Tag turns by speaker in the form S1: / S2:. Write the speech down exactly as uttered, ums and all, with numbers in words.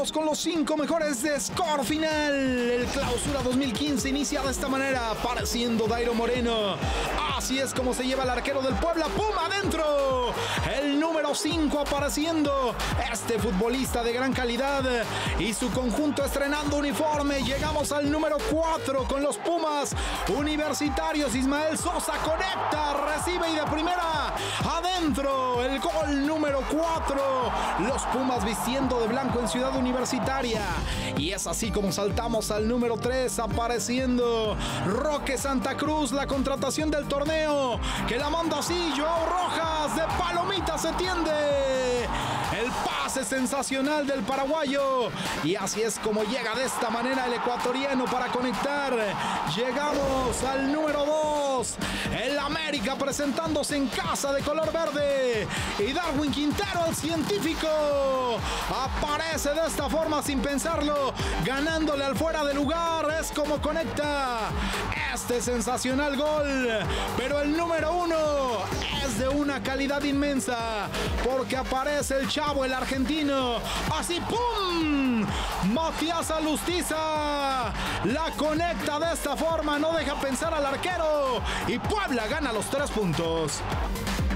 S1: Vamos con los cinco mejores de Score Final. El Clausura dos mil quince inicia de esta manera, apareciendo Dairo Moreno. Así es como se lleva el arquero del Puebla. ¡Pum! Adentro. El número cinco apareciendo. Este futbolista de gran calidad y su conjunto estrenando uniforme. Llegamos al número cuatro con los Pumas Universitarios. Ismael Sosa conecta, recibe y de primera adentro. El gol número cuatro. Los Pumas vistiendo de blanco en Ciudad Universitaria. Y es así como saltamos al número tres, apareciendo Roque Santa Cruz, la contratación del torneo, que la manda así, Joao Rojas, de palomita se tiende. El pase sensacional del paraguayo. Y así es como llega de esta manera el ecuatoriano para conectar. Llegamos al número dos. El América presentándose en casa de color verde. Y Darwin Quintero, el científico, aparece de esta forma sin pensarlo, ganándole al fuera de lugar. Es como conecta este sensacional gol. Pero el número uno es de una calidad inmensa, porque aparece el chavo, el argentino. Así, ¡pum! Matías Alustiza la conecta de esta forma, no deja pensar al arquero. Y Puebla gana los tres puntos.